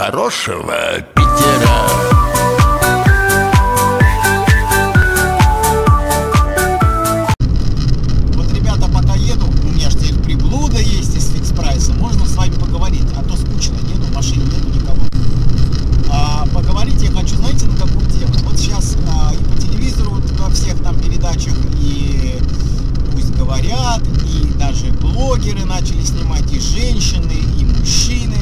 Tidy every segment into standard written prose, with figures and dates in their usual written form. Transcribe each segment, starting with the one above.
хорошего Питера. Вот, ребята, пока еду, у меня же теперь приблуда есть из фикс прайса, можно с вами поговорить, а то скучно, еду, в машине нету никого. Поговорить я хочу, знаете, на какую тему? Вот сейчас и по телевизору, вот во всех там передачах, и пусть говорят, и даже блогеры начали снимать, и женщины, и мужчины,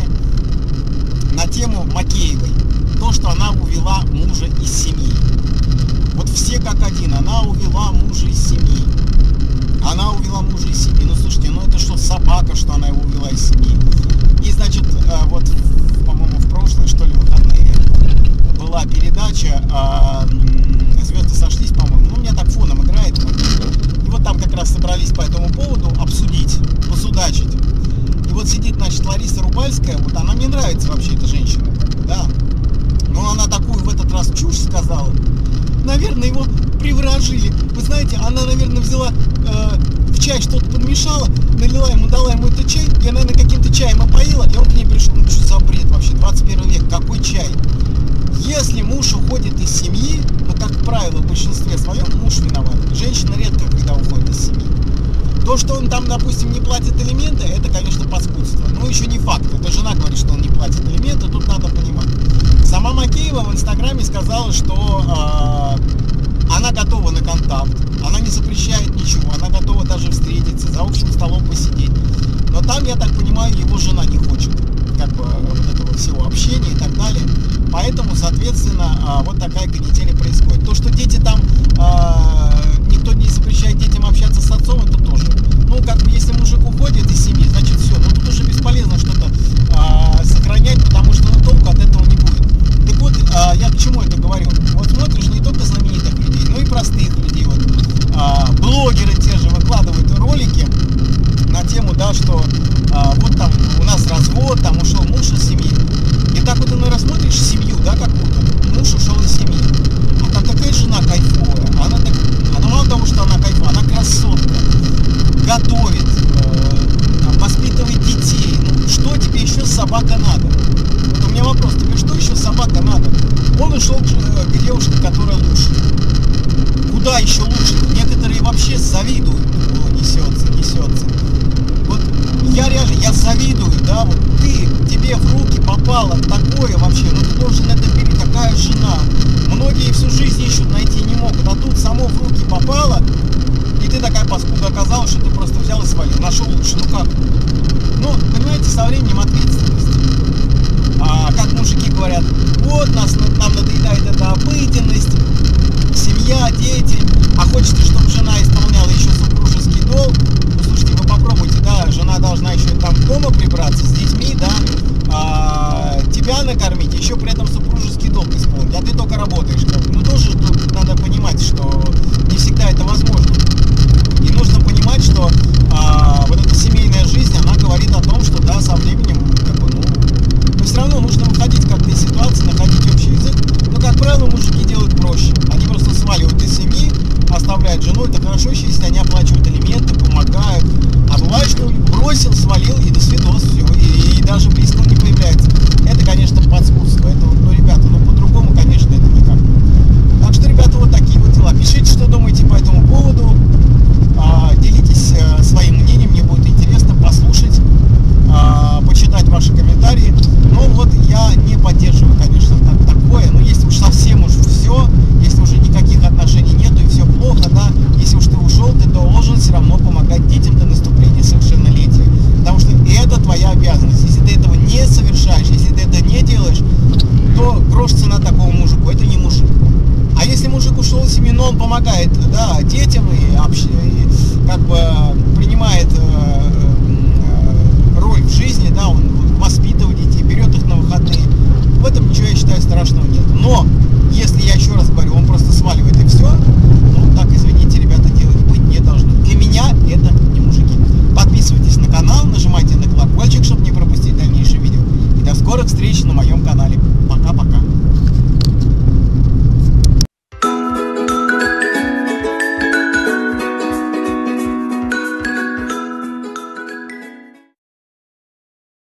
на тему Макеевой. То, что она увела мужа из семьи. Вот все как один, она увела мужа из семьи. Она увела мужа из семьи. Ну, слушайте, ну это что, собака, что она его увела из семьи? И, значит, вот, по-моему, в прошлые, что ли, выходные была передача «Звезды сошлись», по-моему. Ну, у меня так фоном играет. И вот там как раз собрались по этому поводу обсудить, посудачить. И вот сидит, значит, Лариса Рубальская. Вот она мне нравится вообще, эта женщина. Да. Но она такую в этот раз чушь сказала. Наверное, его приворожили. Вы знаете, она, наверное, взяла в чай что-то подмешала, налила ему, дала ему этот чай, я, наверное, каким-то чаем опоила, и он к ней пришел. Ну, что за бред вообще, 21 век, какой чай? Если муж уходит из семьи, ну, как правило, в большинстве своем муж виноват. Женщина редко когда уходит из семьи. То, что он там, допустим, не платит алименты, это, конечно, паскудство. Но еще не факт. Это жена говорит, что он не платит алименты, тут надо понимать. Сама Макеева в Инстаграме сказала, что она готова на контакт, она не запрещает ничего, она готова даже встретиться, за общим столом посидеть. Но там, я так понимаю, его жена не хочет, как бы, вот этого всего общения и так далее. Поэтому, соответственно, вот такая канитель происходит. То, что дети там, никто не запрещает детям общаться с отцом, это тоже. Ну, как бы, если мужик уходит из семьи, значит, все. Ну, тут уже бесполезно что-то сохранять, потому что ну, толку от этого не будет. Так вот, я к чему это говорю? Вот смотришь не только знаменитых людей, но и простых людей. Вот, блогеры те же выкладывают ролики на тему, да, что вот там у нас развод, там ушел муж из семьи. И так вот иной раз смотришь семью, да, какую-то, муж ушел из семьи. А там такая жена кайфовая. Она мало того, что она кайфовая, она красотка, готовит, воспитывает детей. Ну, что тебе еще собака надо? Вот у меня вопрос, тебе что еще собака надо? Он ушел к девушке, которая лучше. Куда еще лучше? Некоторые вообще завидуют. О, несется. Вот я реально, я завидую, да, вот тебе в руки попало такое вообще, ну ты должен это беречь, такая жена. Многие всю жизнь ищут, найти не могут, а тут само в руки попало, и ты такая паскуда оказалась, что ты просто взял и свалил, нашел лучше, ну как? Ну, понимаете, со временем ответственность. Как мужики говорят, вот нам надоедает эта обыденность, семья, дети, а хочется, чтобы жена исполняла еще супружеский долг. Ну, слушайте, вы попробуйте, да, жена должна еще там дома прибраться с детьми, да, тебя накормить, еще при этом супружеский долг исполнить, а ты только работаешь. Ну, тоже тут надо понимать, что не всегда это возможно. И нужно понимать, что вот эта семейная жизнь, она говорит о том, что, да, со временем, как бы, но все равно нужно выходить как-то из ситуации, находить общий язык. Но, как правило, мужики делают проще. Они просто сваливают из семьи, оставляют жену. Это хорошо еще, если они оплачивают алименты, помогают. А бывает, что бросил, свалил и до свидос, все. И даже близко не появляется.